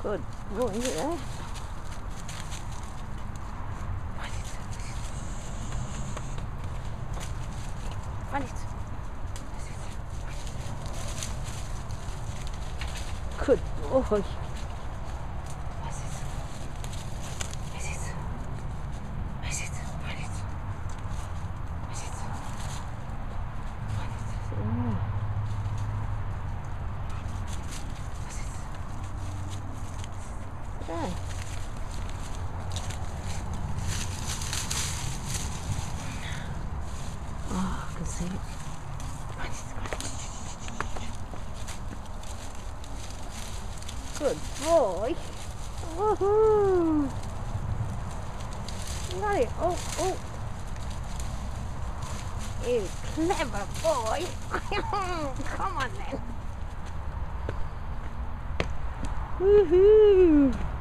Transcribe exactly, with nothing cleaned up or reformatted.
Good boy there. Good boy. Yeah. Oh, I can see it. Good boy. Woohoo! Got it. Oh, oh. You clever boy. Come on then. Woohoo!